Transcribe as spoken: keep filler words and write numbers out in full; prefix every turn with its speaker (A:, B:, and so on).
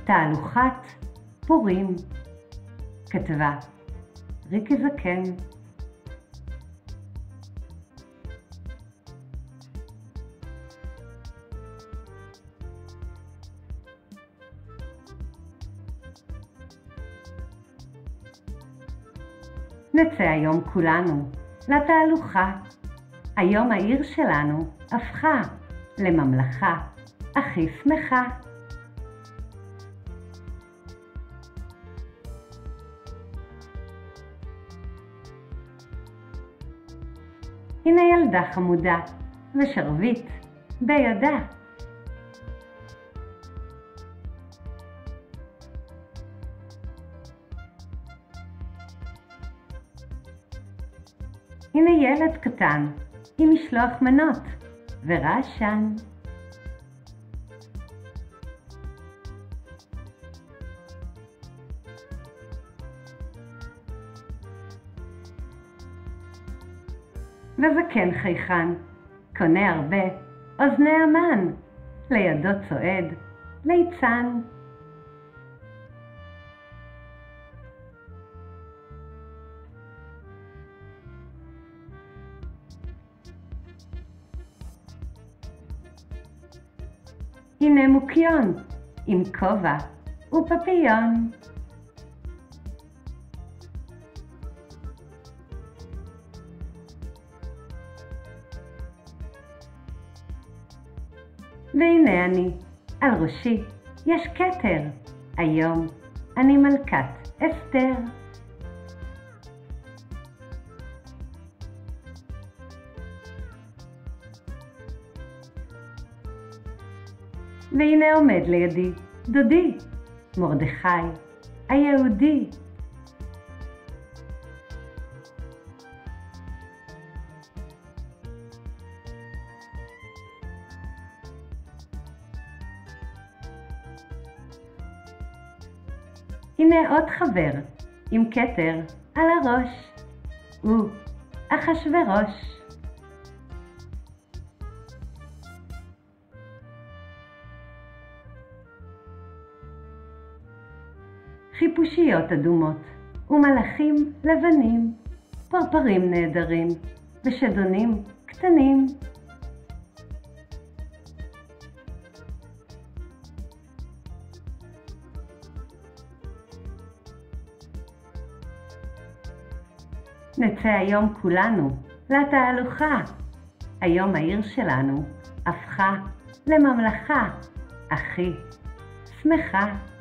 A: תהלוכת פורים. כתבה ריקי זקן. נצא היום כולנו לתהלוכה. היום העיר שלנו הפכה לממלכה הכי שמחה. הנה ילדה חמודה ושרביט בידה. הנה ילד קטן עם משלוח מנות ורעשן. וזקן חייכן, קונה הרבה אוזני המן, לידו צועד ליצן. הנה מוקיון עם כובע ופפיון. והנה אני, על ראשי יש כתר, היום אני מלכת אסתר. והנה עומד לידי דודי, מרדכי היהודי. הנה עוד חבר עם כתר על הראש, הוא אחשוורוש. חיפושיות אדומות ומלאכים לבנים, פרפרים נהדרים ושדונים קטנים. נצא היום כולנו לתהלוכה. היום העיר שלנו הפכה לממלכה הכי שמחה.